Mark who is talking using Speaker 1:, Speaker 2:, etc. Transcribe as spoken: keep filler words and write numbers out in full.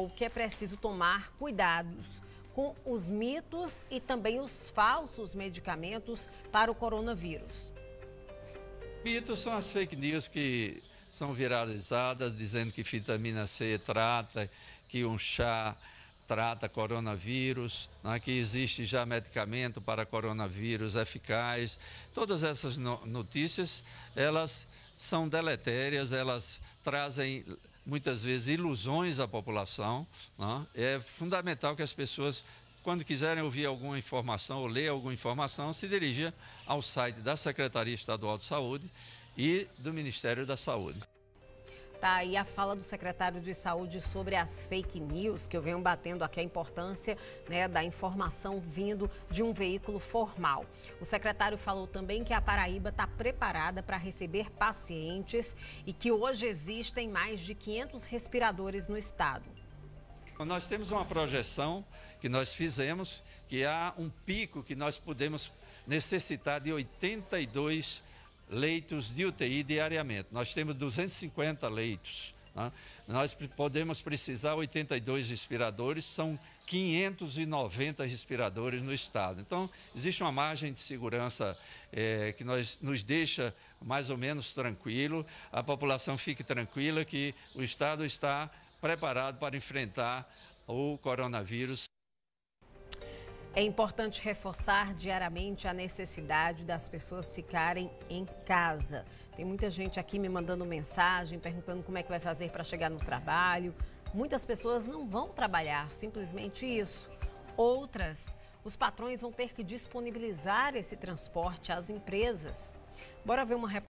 Speaker 1: que é preciso tomar cuidados com os mitos e também os falsos medicamentos para o coronavírus.
Speaker 2: Mitos são as fake news que são viralizadas, dizendo que vitamina C trata, que um chá trata coronavírus, né, que existe já medicamento para coronavírus eficaz. Todas essas no notícias, elas são deletérias, elas trazem muitas vezes ilusões à população, né? É fundamental que as pessoas, quando quiserem ouvir alguma informação ou ler alguma informação, se dirija ao site da Secretaria Estadual de Saúde e do Ministério da Saúde.
Speaker 1: Tá aí a fala do secretário de Saúde sobre as fake news, que eu venho batendo aqui a importância, né, da informação vindo de um veículo formal. O secretário falou também que a Paraíba está preparada para receber pacientes e que hoje existem mais de quinhentos respiradores no estado.
Speaker 2: Nós temos uma projeção que nós fizemos, que há um pico que nós podemos necessitar de oitenta e dois leitos de U T I diariamente. Nós temos duzentos e cinquenta leitos, né? Nós podemos precisar oitenta e dois respiradores, são quinhentos e noventa respiradores no estado. Então, existe uma margem de segurança é, que nós, nos deixa mais ou menos tranquilo. A população fique tranquila que o estado está preparado para enfrentar o coronavírus.
Speaker 1: É importante reforçar diariamente a necessidade das pessoas ficarem em casa. Tem muita gente aqui me mandando mensagem, perguntando como é que vai fazer para chegar no trabalho. Muitas pessoas não vão trabalhar, simplesmente isso. Outras, os patrões vão ter que disponibilizar esse transporte às empresas. Bora ver uma